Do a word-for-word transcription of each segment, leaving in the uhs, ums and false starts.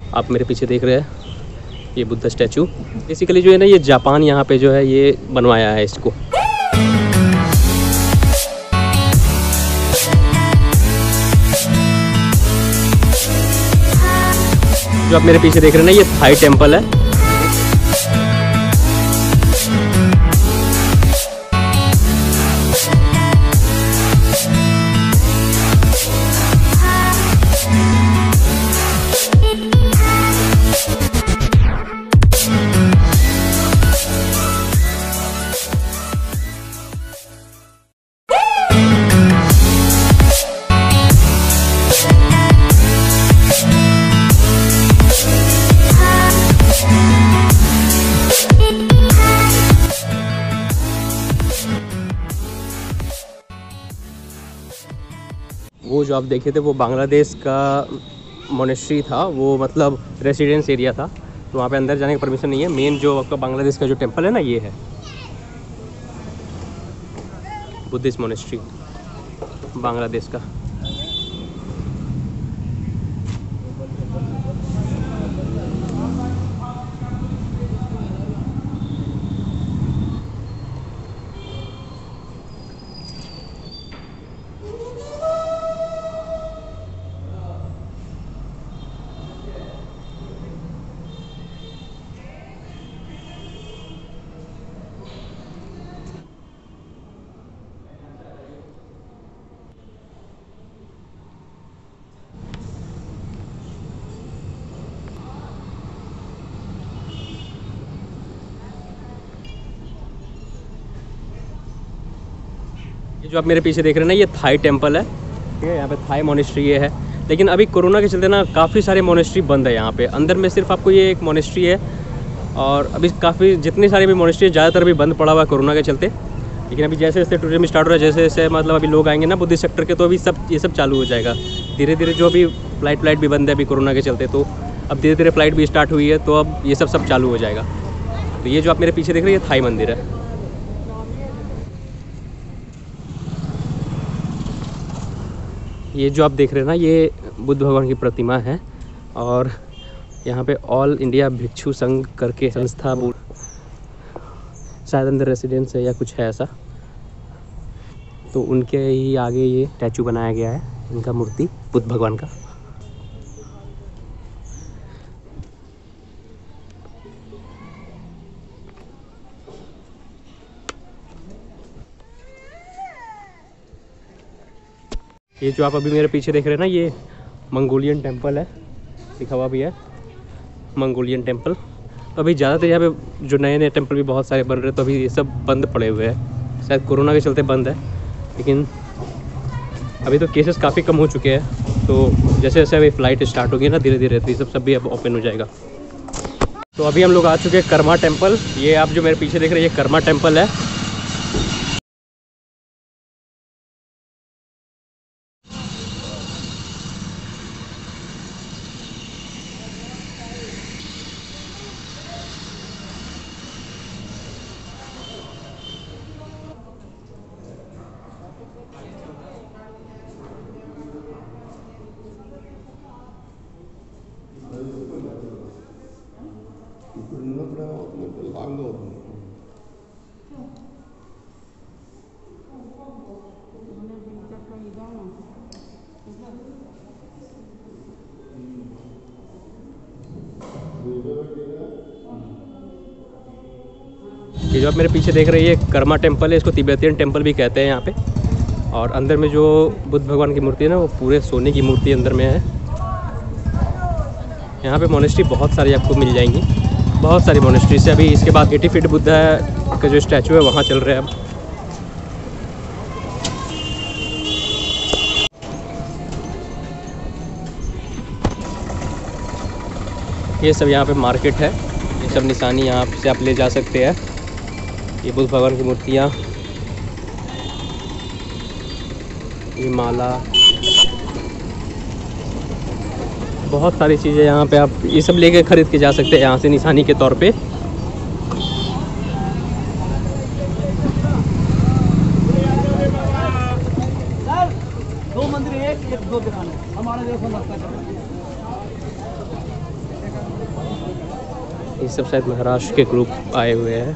आप मेरे पीछे देख रहे हैं ये बुद्धा स्टैचू, बेसिकली जो है ना ये जापान यहाँ पे जो है ये बनवाया है इसको। जो आप मेरे पीछे देख रहे हैं ना ये थाई टेम्पल है। वो जो आप देखे थे वो बांग्लादेश का मोनेस्ट्री था, वो मतलब रेसिडेंस एरिया था, तो वहाँ पे अंदर जाने की परमिशन नहीं है। मेन जो आपका बांग्लादेश का जो टेंपल है ना ये है बुद्धिस्ट मोनेस्ट्री बांग्लादेश का। ये जो आप मेरे पीछे देख रहे हैं ना ये थाई टेंपल है, ठीक है। यहाँ पे थाई मोनेस्ट्री ये है, लेकिन अभी कोरोना के चलते ना काफ़ी सारे मोनेस्ट्री बंद है यहाँ पे। अंदर में सिर्फ आपको ये एक मोनेस्ट्री है, और अभी काफ़ी जितनी सारी भी मोनेस्ट्री ज़्यादातर भी बंद पड़ा हुआ है कोरोना के चलते। लेकिन अभी जैसे जैसे टूरिज्म स्टार्ट हो रहा है, जैसे जैसे मतलब अभी लोग आएंगे ना बुद्धिस्ट सेक्टर के, तो अभी सब ये सब चालू हो जाएगा धीरे धीरे। जो अभी फ्लाइट फ्लाइट भी बंद है अभी कोरोना के चलते, तो अब धीरे धीरे फ्लाइट भी स्टार्ट हुई है, तो अब ये सब सब चालू हो जाएगा। तो ये जो आप मेरे पीछे देख रहे हैं ये थाई मंदिर है। ये जो आप देख रहे हैं ना ये बुद्ध भगवान की प्रतिमा है, और यहाँ पे ऑल इंडिया भिक्षु संघ करके संस्था शायद अंदर रेसिडेंस है या कुछ है ऐसा, तो उनके ही आगे ये स्टैचू बनाया गया है, इनका मूर्ति बुद्ध भगवान का। ये जो आप अभी मेरे पीछे देख रहे हैं ना ये मंगोलियन टेंपल है, लिखा हुआ भी है मंगोलियन टेंपल। तो अभी ज़्यादातर यहाँ पे जो नए नए टेंपल भी बहुत सारे बन रहे हैं, तो अभी ये सब बंद पड़े हुए हैं, शायद कोरोना के चलते बंद है। लेकिन अभी तो केसेस काफ़ी कम हो चुके हैं, तो जैसे जैसे अभी फ़्लाइट स्टार्ट होगी ना धीरे धीरे, तो ये सब सब भी अब ओपन हो जाएगा। तो अभी हम लोग आ चुके हैं कर्मा टेम्पल। ये आप जो मेरे पीछे देख रहे हैं ये कर्मा टेम्पल है। ये जो आप मेरे पीछे देख रहे हैं ये कर्मा टेम्पल है, इसको तिब्बतियन टेम्पल भी कहते हैं यहाँ पे। और अंदर में जो बुद्ध भगवान की मूर्ति है ना वो पूरे सोने की मूर्ति अंदर में है। यहाँ पे मोनेस्ट्री बहुत सारी आपको मिल जाएंगी, बहुत सारी मोनेस्ट्री से। अभी इसके बाद एटी फीट बुद्धा का जो स्टैचू है वहाँ चल रहे हैं अब। ये सब यहाँ पे मार्केट है, ये सब निशानी यहाँ से आप ले जा सकते हैं। ये बुद्ध भगवान की मूर्तियाँ, ये माला, बहुत सारी चीज़ें यहाँ पे आप ये सब लेके ख़रीद के जा सकते हैं यहाँ से निशानी के तौर पे। दो मंदिर एक एक दो दुकान हमारे ये सब शायद महाराष्ट्र के ग्रुप आए हुए हैं।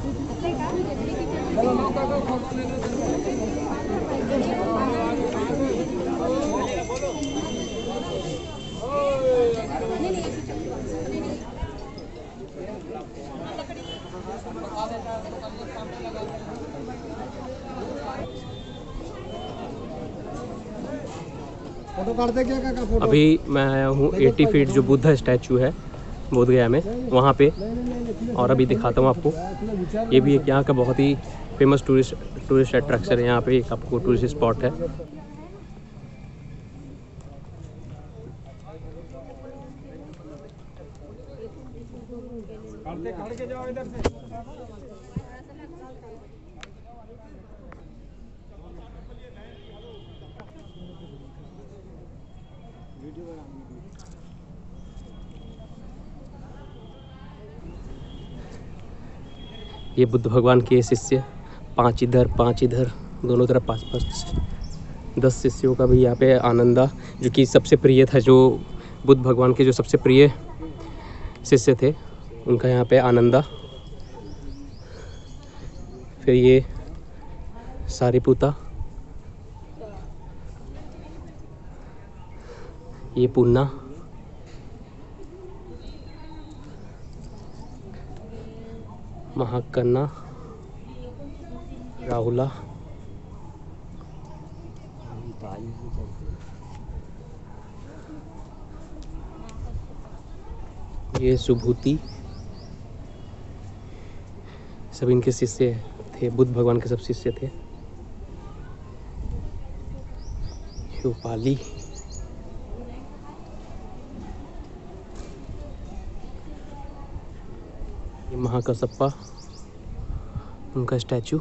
अभी मैं आया हूँ अस्सी फीट जो बुद्धा स्टैचू है बोध गया में, वहाँ पे। और अभी दिखाता हूँ आपको, ये भी एक यहाँ का बहुत ही फेमस टूरिस्ट टूरिस्ट अट्रैक्शन है। यहाँ पे एक आपको टूरिस्ट स्पॉट है। ये बुद्ध भगवान के शिष्य, पांच इधर पांच इधर, दोनों तरफ पांच पांच दस शिष्यों का भी यहाँ पे आनंदा, जो कि सबसे प्रिय था, जो बुद्ध भगवान के जो सबसे प्रिय शिष्य थे, उनका यहाँ पे आनंदा। फिर ये सारिपुता, ये पुन्ना, महाकन्ना, राहुला, ये सुभूति, सब इनके शिष्य थे, बुद्ध भगवान के सब शिष्य थे। उपाली, ये महाकसप्पा, उनका स्टैचू।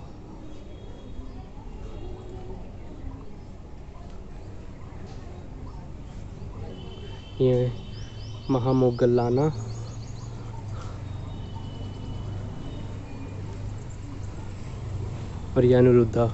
ये महामोगल्लाना, और ये अनिरुद्धा।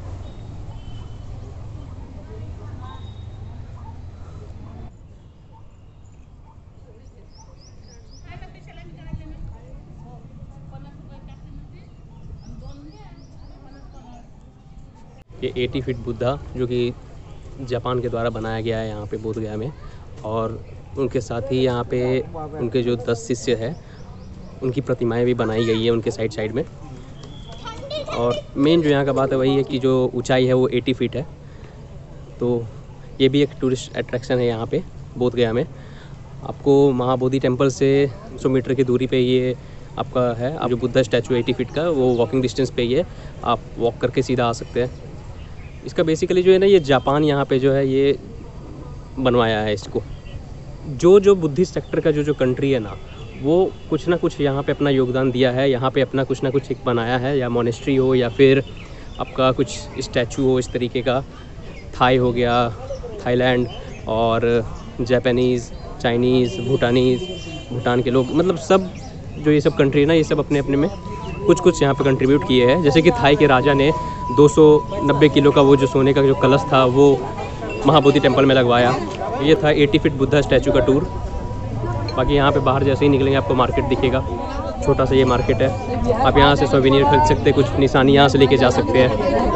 ये अस्सी फीट बुद्धा, जो कि जापान के द्वारा बनाया गया है यहाँ पे बोध गया में। और उनके साथ ही यहाँ पे उनके जो दस शिष्य हैं, उनकी प्रतिमाएं भी बनाई गई है उनके साइड साइड में। और मेन जो यहाँ का बात है वही है कि जो ऊंचाई है वो अस्सी फीट है। तो ये भी एक टूरिस्ट अट्रैक्शन है यहाँ पे बोध गया में। आपको महाबोधि टेम्पल से सौ मीटर की दूरी पे ये आपका है। आप जो बुद्धा स्टैचू अस्सी फीट का, वो वॉकिंग डिस्टेंस पे ही है, आप वॉक करके सीधा आ सकते हैं। इसका बेसिकली जो है ना, ये जापान यहाँ पे जो है ये बनवाया है इसको। जो जो बुद्धिस्ट सेक्टर का जो जो कंट्री है ना, वो कुछ ना कुछ यहाँ पे अपना योगदान दिया है, यहाँ पे अपना कुछ ना कुछ एक बनाया है, या मोनेस्ट्री हो या फिर आपका कुछ स्टैचू हो इस तरीके का। थाई हो गया, थाईलैंड, और जापानीज़, चाइनीज़, भूटानीज़, भूटान के लोग, मतलब सब जो ये सब कंट्री है ना, ये सब अपने अपने में कुछ कुछ यहाँ पे कंट्रीब्यूट किए हैं। जैसे कि थाई के राजा ने दो सौ नब्बे किलो का वो जो सोने का जो कलश था वो महाबोधि टेम्पल में लगवाया। ये था अस्सी फीट बुद्धा स्टैचू का टूर। बाकी यहाँ पे बाहर जैसे ही निकलेंगे आपको मार्केट दिखेगा, छोटा सा ये मार्केट है। आप यहाँ से सोवेनियर खरीद सकते हैं, कुछ निशानी यहाँ से लेके जा सकते हैं।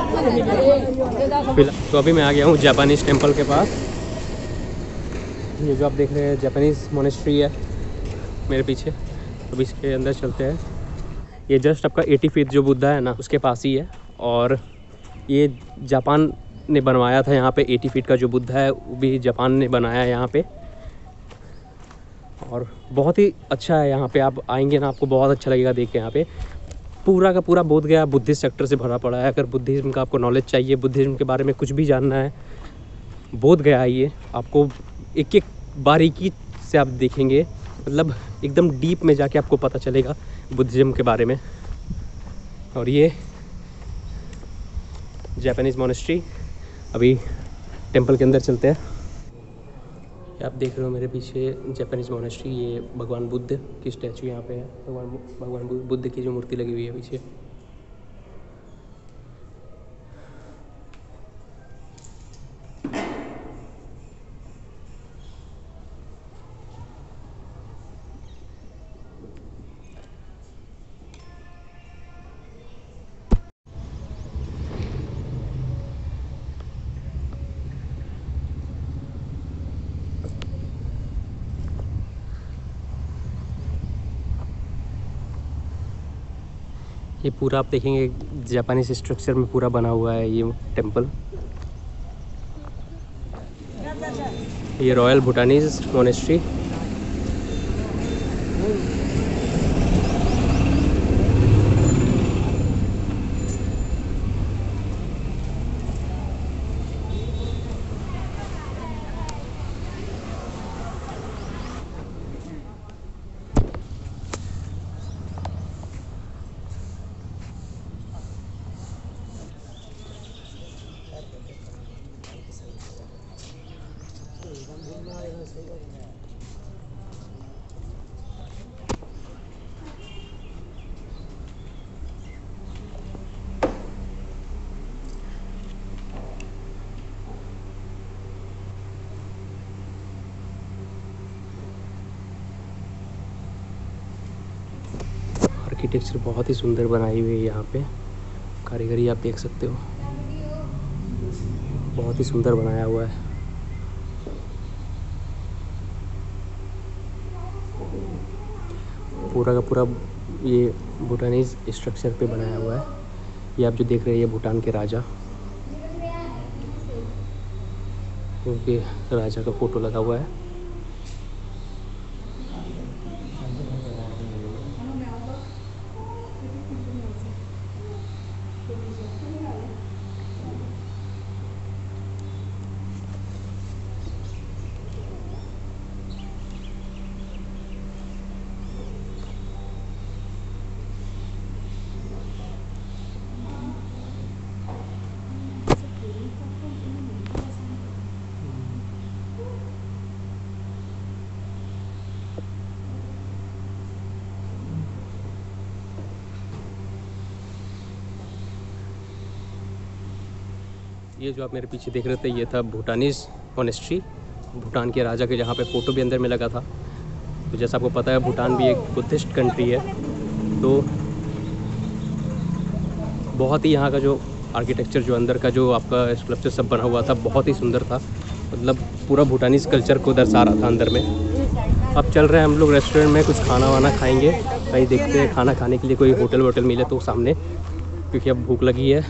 फिलहाल तो अभी मैं आ गया हूँ जापानीज़ टेम्पल के पास। ये जो आप देख रहे हैं जापानीज़ मोनेस्ट्री है मेरे पीछे। अब इसके अंदर चलते हैं। ये जस्ट आपका अस्सी फीट जो बुद्धा है ना, उसके पास ही है। और ये जापान ने बनवाया था यहाँ पे। अस्सी फीट का जो बुद्धा है वो भी जापान ने बनाया है यहाँ पे। और बहुत ही अच्छा है यहाँ पे। आप आएंगे ना, आपको बहुत अच्छा लगेगा देख के। यहाँ पे पूरा का पूरा बोध गया बुद्धिस्ट सेक्टर से भरा पड़ा है। अगर बुद्धिज़्म का आपको नॉलेज चाहिए, बुद्धिज़्म के बारे में कुछ भी जानना है, बोध गया आइए। आपको एक एक बारीकी से आप देखेंगे, मतलब एकदम डीप में जाके आपको पता चलेगा बुद्धिज़्म के बारे में। और ये जापानीज़ मोनेस्ट्री। अभी टेंपल के अंदर चलते हैं। आप देख रहे हो मेरे पीछे जापानीज़ मोनेस्ट्री। ये भगवान बुद्ध की स्टैचू यहाँ पे है। भगवान भगवान बुद्ध की जो मूर्ति लगी हुई है पीछे। ये पूरा आप देखेंगे जापानीज स्ट्रक्चर में पूरा बना हुआ है ये टेम्पल। ये रॉयल भूटानीज मोनेस्ट्री। आर्किटेक्चर बहुत ही सुंदर बनाई हुई है यहाँ पे, कारीगरी आप देख सकते हो, बहुत ही सुंदर बनाया हुआ है। पूरा का पूरा ये भूटानीज स्ट्रक्चर पे बनाया हुआ है। ये आप जो देख रहे हैं ये भूटान के राजा, उनके राजा का फोटो लगा हुआ है। ये जो आप मेरे पीछे देख रहे थे ये था भूटानीज मोनेस्ट्री, भूटान के राजा के, जहाँ पे फ़ोटो भी अंदर में लगा था। तो जैसा आपको पता है भूटान भी एक बुद्धिस्ट कंट्री है, तो बहुत ही यहाँ का जो आर्किटेक्चर, जो अंदर का जो आपका स्कल्पचर सब बना हुआ था, बहुत ही सुंदर था। मतलब पूरा भूटानीज कल्चर को दर्शा रहा था अंदर में। अब चल रहे हैं हम लोग रेस्टोरेंट में, कुछ खाना वाना खाएँगे, कहीं देखते हैं खाना खाने के लिए कोई होटल वोटल मिले तो सामने, क्योंकि अब भूख लगी है।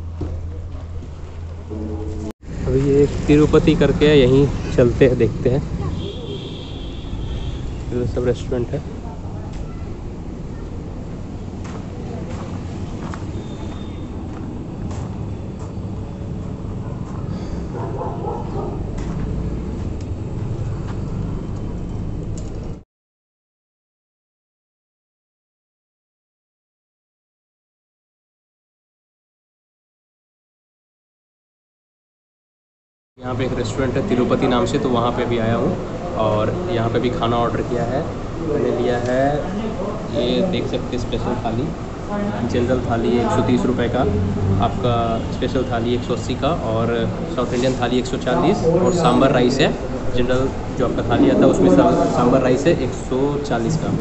अभी ये तिरुपति करके है, यहीं चलते हैं, देखते हैं। ये सब रेस्टोरेंट है। यहाँ पे एक रेस्टोरेंट है तिरुपति नाम से, तो वहाँ पे भी आया हूँ और यहाँ पे भी खाना ऑर्डर किया है। मैंने लिया है, ये देख सकते हैं, स्पेशल थाली। जनरल थाली एक सौ तीस रुपये का, आपका स्पेशल थाली एक सौ अस्सी का, और साउथ इंडियन थाली एक सौ चालीस, और सांभर राइस है। जनरल जो आपका थाली आता है उसमें सांभर राइस है एक सौ चालीस का।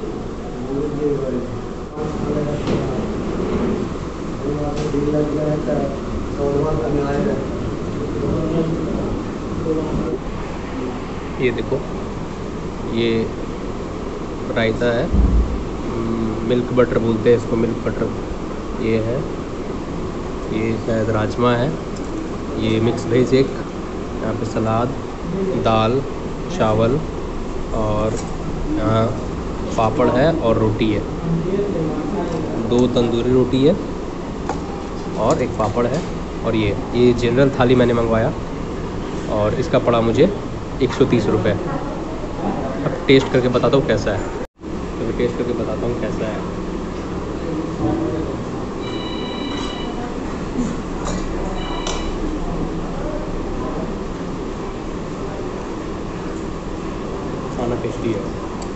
ये देखो, ये रायता है, मिल्क बटर बोलते हैं इसको, मिल्क बटर ये है। ये शायद राजमा है। ये मिक्स वेज एक, यहाँ पे सलाद, दाल, चावल, और यहाँ पापड़ है और रोटी है। दो तंदूरी रोटी है और एक पापड़ है। और ये ये जनरल थाली मैंने मंगवाया और इसका पड़ा मुझे एक सौ तीस रुपये। अब टेस्ट करके बताता हूँ कैसा है, तो टेस्ट करके बताता हूँ कैसा है। खाना टेस्टी है।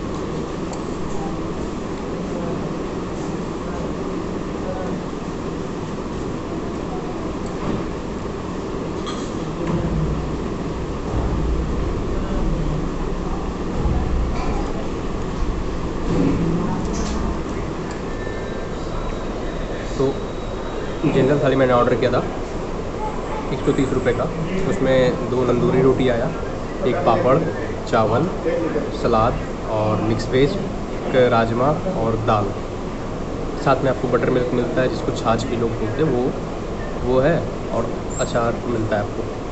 तो जनरल थाली मैंने ऑर्डर किया था एक सौ तीस रुपये का, उसमें दो तंदूरी रोटी आया, एक पापड़, चावल, सलाद और मिक्स वेज, एक राजमा और दाल। साथ में आपको बटर मिल्क मिलता है, जिसको छाछ भी लोग बोलते हैं, वो वो है, और अचार मिलता है आपको।